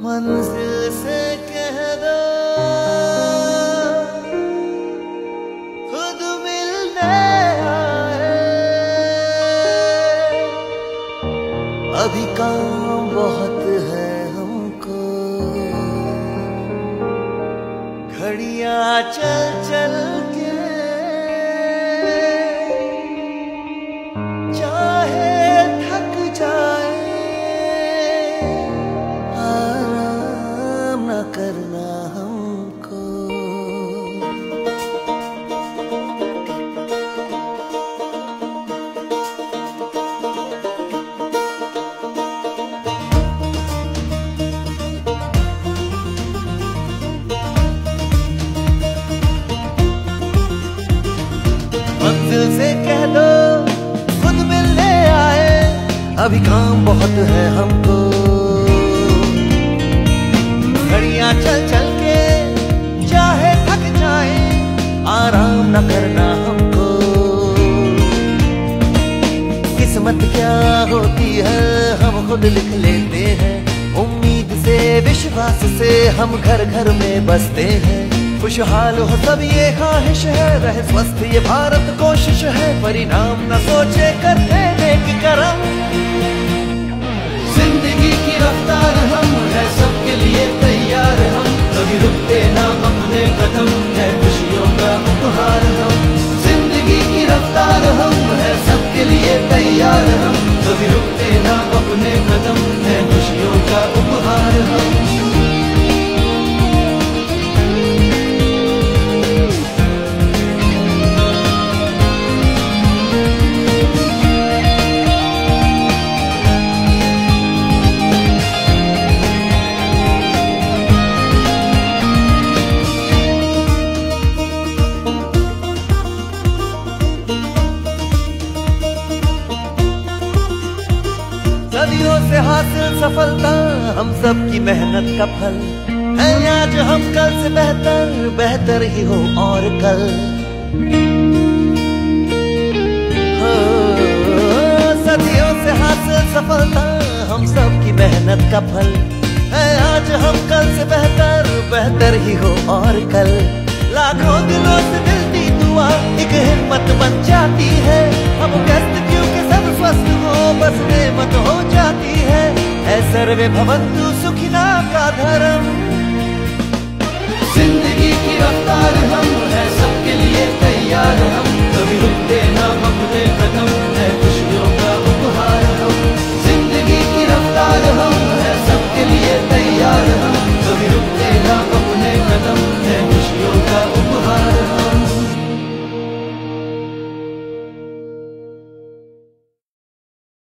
मंजिल से कह दो खुद मिलने आए, अभी काम बहुत है हमको, घड़ियां चल चल के चाहे थक जाए, आराम न करना हमको। मंजिल से कह दो खुद मिलने आए, अभी काम बहुत है हमको, घड़ियां चल चल के चाहे थक जाए, आराम न करना हमको। किस्मत क्या होती है हम खुद लिख लेते हैं, उम्मीद से विश्वास से हम घर घर में बसते हैं। खुशहाल हो सब ये ख्वाहिश है, रहे स्वस्थ ये भारत कोशिश है, परिणाम न सोचे करते नेक करम। जिंदगी की रफ्तार हम है सबके लिए तैयार हम, कभी रुकते ना अपने कदम, है खुशियों का उपहार हम। जिंदगी की रफ्तार हम है सबके लिए तैयार हम, कभी रुकते ना अपने कदम, है खुशियों का उपहार हम। सदियों से हासिल सफलता हम सब की मेहनत का फल है, आज हम कल से बेहतर बेहतर ही हो और कल। हो सदियों से हासिल सफलता हम सब की मेहनत का फल है, आज हम कल से बेहतर बेहतर ही हो और कल। लाखों दिलों से मिलती दुआ एक हिम्मत बन जाती है, अब कष्ट क्योंकि सब स्वस्थ हो बस नेमत हो जाती है, सर्वे भवन्तु सुखिना का धर्म। जिंदगी की रफ्तार हम है सबके लिए तैयार हम, कभी रुकते ना अपने